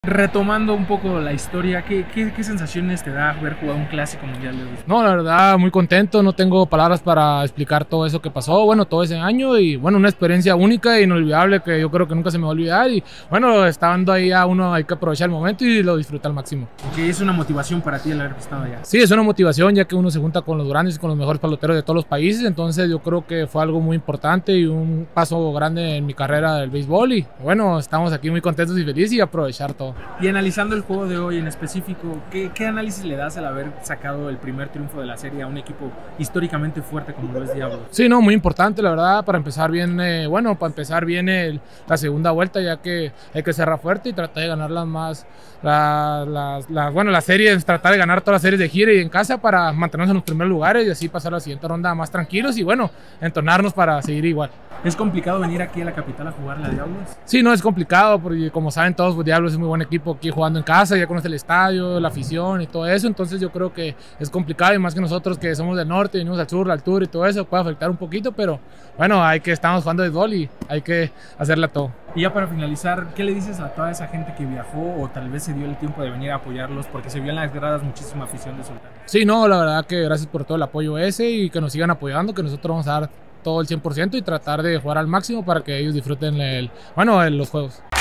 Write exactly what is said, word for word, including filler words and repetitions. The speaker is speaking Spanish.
Retomando un poco la historia, ¿qué, qué, qué sensaciones te da haber jugado un clásico mundial de béisbol? No, la verdad, muy contento, no tengo palabras para explicar todo eso que pasó, bueno, todo ese año y bueno, una experiencia única e inolvidable que yo creo que nunca se me va a olvidar y bueno, estando ahí a uno hay que aprovechar el momento y lo disfruta al máximo. ¿Qué es una motivación para ti el haber estado allá? Sí, es una motivación ya que uno se junta con los grandes y con los mejores peloteros de todos los países, entonces yo creo que fue algo muy importante y un paso grande en mi carrera del béisbol y bueno, estamos aquí muy contentos y felices y aprovechar todo. Y analizando el juego de hoy en específico, ¿qué, qué análisis le das al haber sacado el primer triunfo de la serie a un equipo históricamente fuerte como lo es Diablos? Sí, no, muy importante la verdad, para empezar bien, eh, bueno, para empezar bien el, la segunda vuelta, ya que hay que cerrar fuerte y tratar de ganar las más, la, la, la, bueno, las series, tratar de ganar todas las series de gira y en casa para mantenernos en los primeros lugares y así pasar a la siguiente ronda más tranquilos y bueno, entonarnos para seguir igual. ¿Es complicado venir aquí a la capital a jugarle a Diablos? Sí, no, es complicado porque como saben todos, pues Diablos es muy buen equipo aquí jugando en casa, ya conoce el estadio, la afición y todo eso, entonces yo creo que es complicado y más que nosotros que somos del norte, venimos al sur, la altura y todo eso, puede afectar un poquito, pero bueno, hay que, estamos jugando de béisbol y hay que hacerla todo. Y ya para finalizar, ¿qué le dices a toda esa gente que viajó o tal vez se dio el tiempo de venir a apoyarlos? Porque se vio en las gradas muchísima afición de Sultanes. Sí, no, la verdad que gracias por todo el apoyo ese y que nos sigan apoyando, que nosotros vamos a dar todo el cien por ciento y tratar de jugar al máximo para que ellos disfruten el, bueno, los juegos.